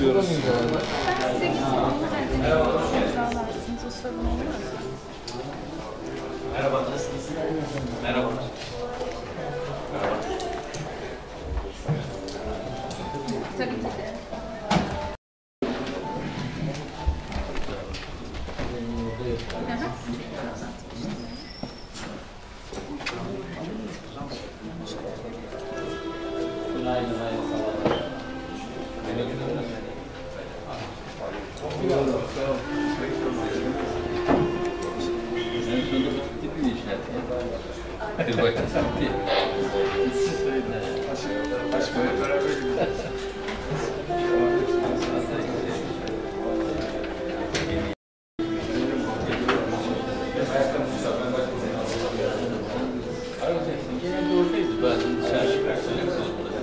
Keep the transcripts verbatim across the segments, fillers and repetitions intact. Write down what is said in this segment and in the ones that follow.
bekliyoruz. Ben size gideyim. İmzalarsınız. O sorun olmaz. Merhaba, nasılsınız? Merhaba. Tabii ki de. Günaydın, hayırlı sabahlar. En sonunda bitti bir işler. Hadi bakalım, bitti. Açmaya beraber gidiyoruz. Genelde oradayız. Bazen dışarı çıkarsanız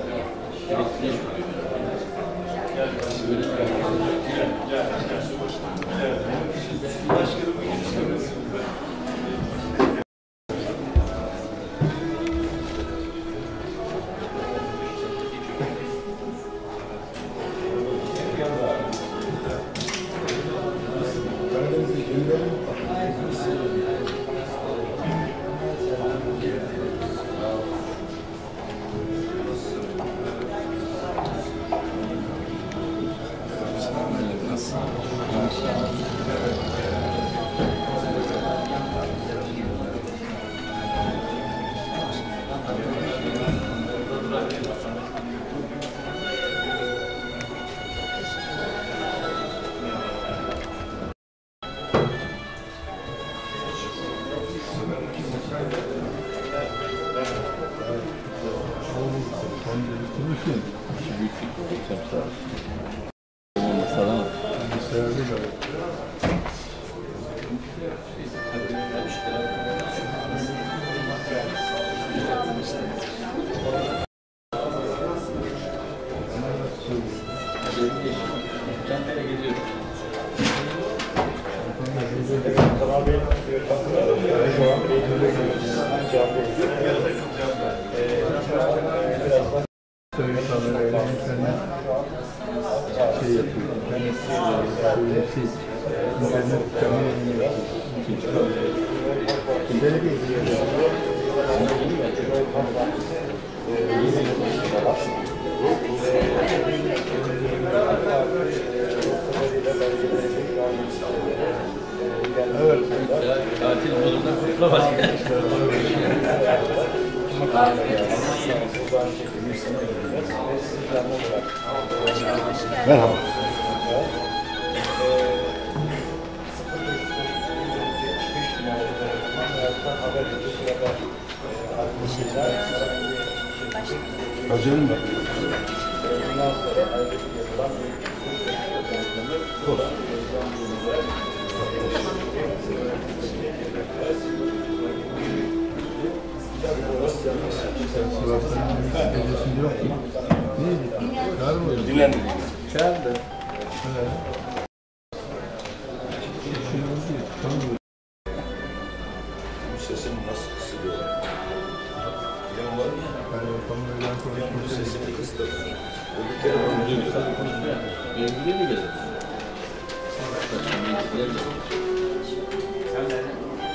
şey yapıyor. Yani siz internet kamerayı böyle bir evet. Tatil modundan kurtulamaz. Merhaba. Hacerim var. Dinlendim. Çağırdı. Bu sesim nasıl kısılıyor? Bilen var mı? Bu sesimi kıstırdı. Bir kere bana duyuyor. Evliliğe mi gelir? Sen nerede?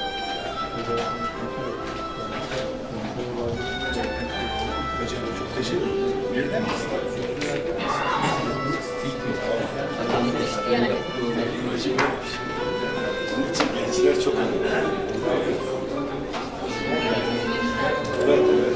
Hocam çok teşekkür ederim. Birden mi? Onun için gençler çok önemli. Evet, evet.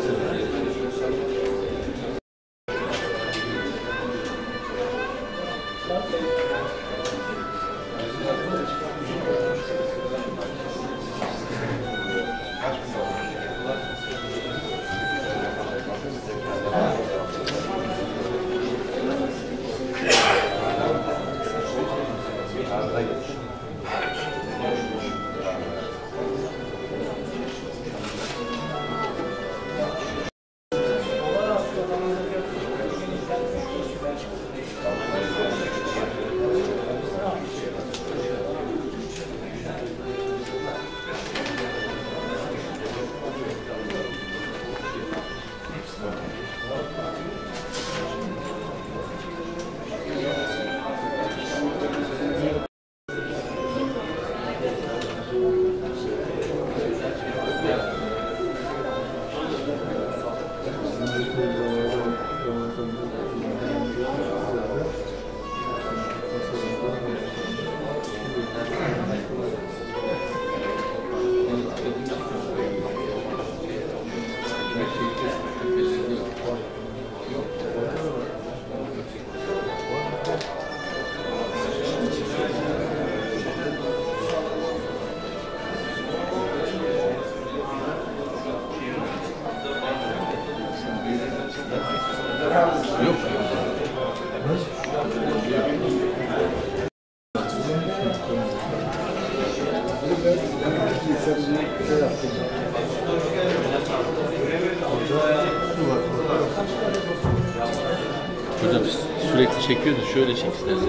çekiyordu. Şöyle çek istersen.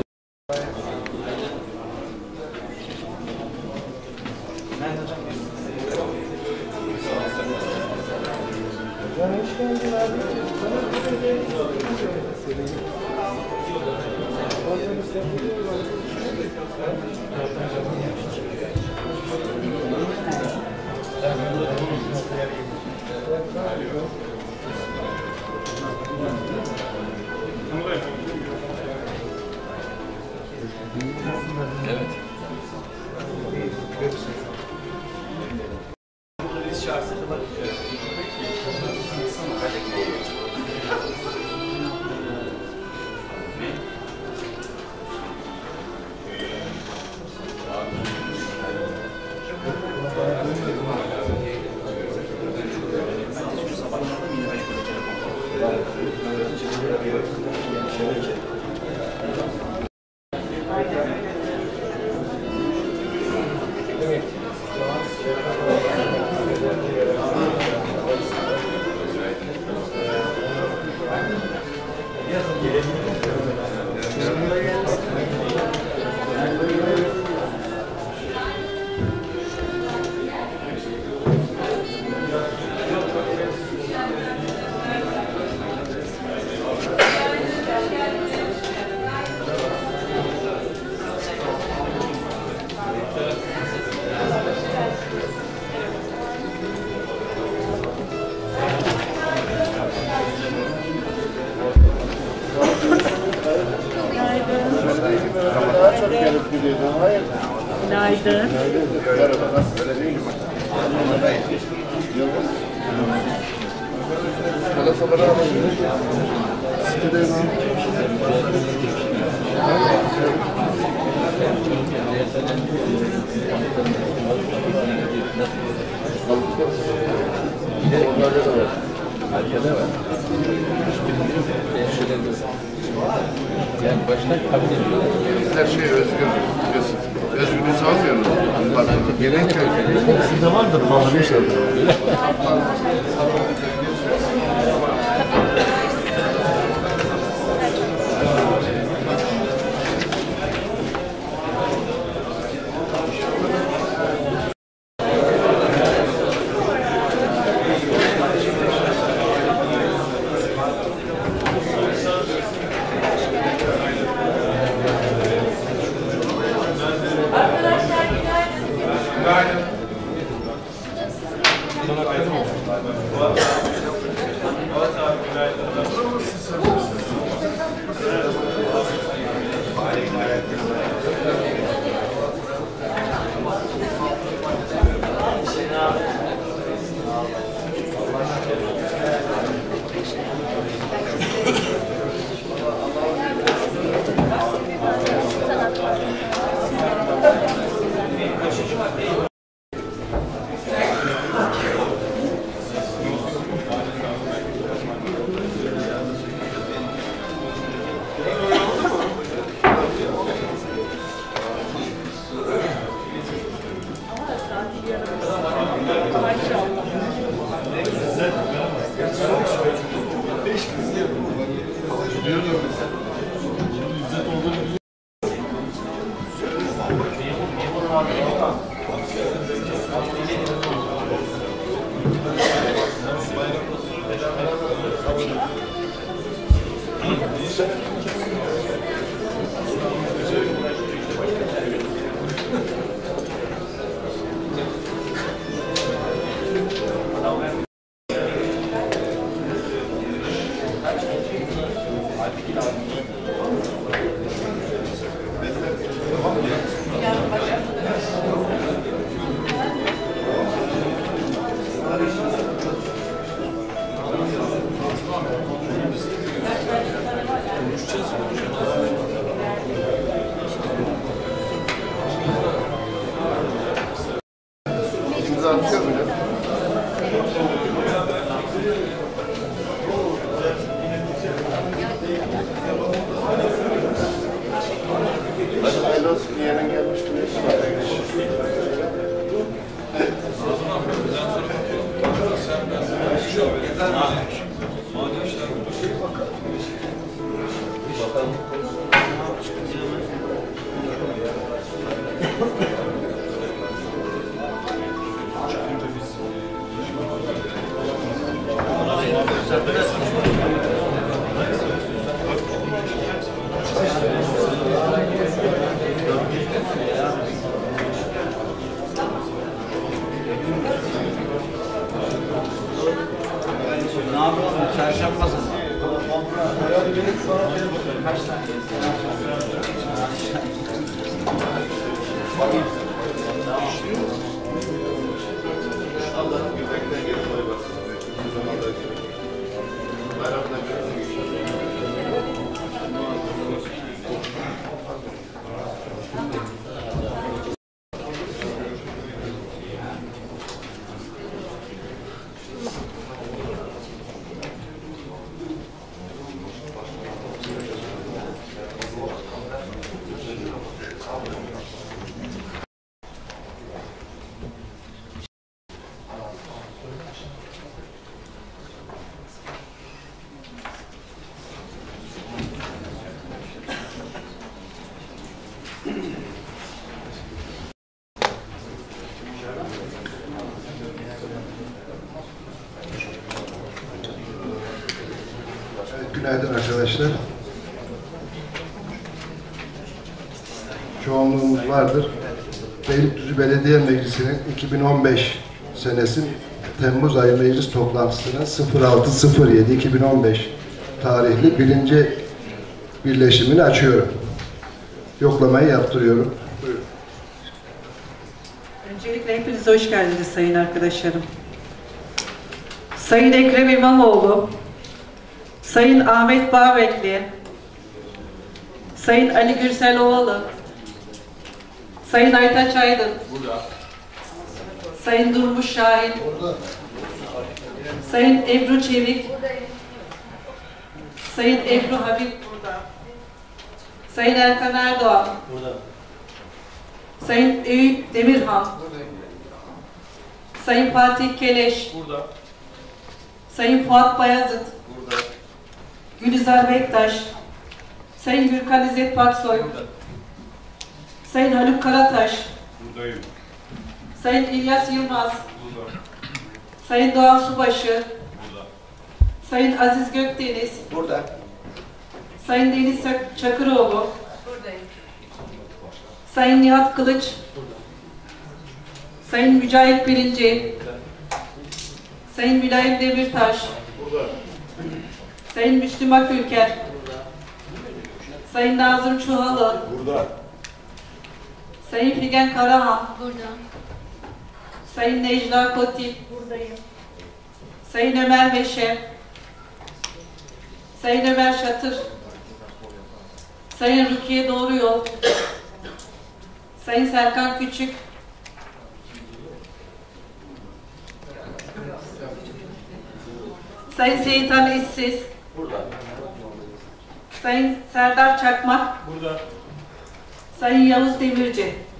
Evet. Günaydın. Merhaba, nasılsın? Telefonları alayım. Sitede onlarda da var. Arkada var. Yani baştan kabul ediyorlar. Her şey özgür. Biliyorsun. Özgürlüğü sağlamıyoruz. Bak, gelen köy. Sizde vardır bazı işler. İmza atıyor mu? Hayırlı olsun, yeğenin gelmiş mi? Bakalım. Allah'ın yürekten gelip oraya baksın. Bu zamanda bayramda görürsün. Günaydın arkadaşlar. Çoğunluğumuz vardır. Beylikdüzü Belediye Meclisi'nin iki bin on beş senesi Temmuz ayı meclis toplantısının sıfır altı sıfır yedi iki bin on beş tarihli birinci birleşimini açıyorum. Yoklamayı yaptırıyorum. Buyurun. Öncelikle hepinize hoş geldiniz sayın arkadaşlarım. Sayın Ekrem İmamoğlu, Sayın Ahmet Bağbekli, Sayın Ali Gürsel Ovalı, Sayın Aytaç Aydın, burada. Sayın Durmuş Şahin, burada. Sayın Ebru Çevik, buradayım. Sayın Ebru Habib, burada. Sayın Erkan Erdoğan, burada. Sayın Eyüp Demirhan, buradayım. Sayın Fatih Keleş, burada. Sayın Fuat Bayazıt, burada. Gülizar Bektaş, Sayın Gürkan İzzet Paksoy, burada. Sayın Haluk Karataş, buradayım. Sayın İlyas Yılmaz, burada. Sayın Doğan Subaşı, burada. Sayın Aziz Gökdeniz, burada. Sayın Deniz Çakıroğlu, buradayım. Sayın Nihat Kılıç, burada. Sayın Mücahit Birinci, burada. Sayın Mülayim Demirtaş, burada. Sayın Müslüm Akülker, burada. Sayın Nazım Çuhalı, burada. Sayın Figen Karahan, burada. Sayın Necla Kotil, buradayım. Sayın Ömer Beşe, Sayın Ömer Şatır, Sayın Rukiye Doğruyol, Sayın Serkan Küçük, Sayın Seyitan İşsiz, burada. Sayın Serdar Çakmak, burada. Sayın Yavuz Demirci,